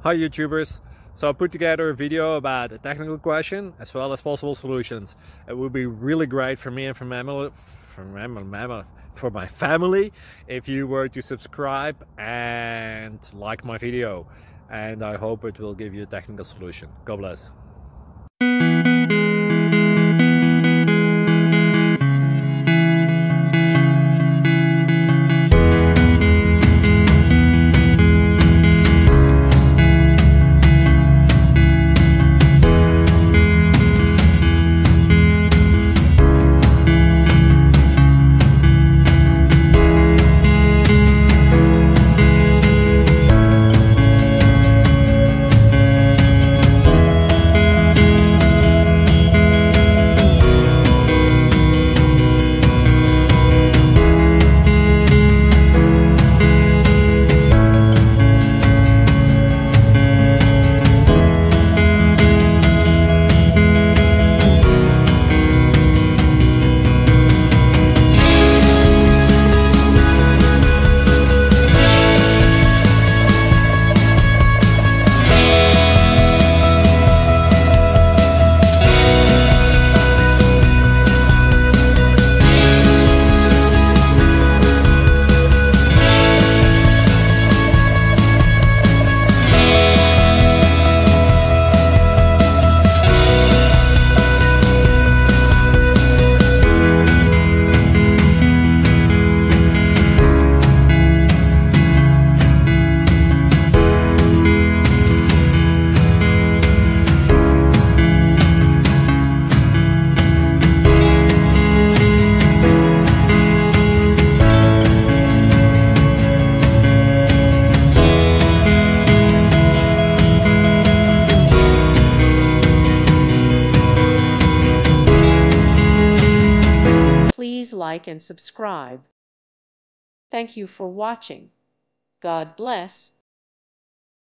Hi YouTubers, so I put together a video about a technical question as well as possible solutions. It would be really great for me and for my family if you were to subscribe and like my video, and I hope it will give you a technical solution. God bless. Please like and subscribe. Thank you for watching. God bless.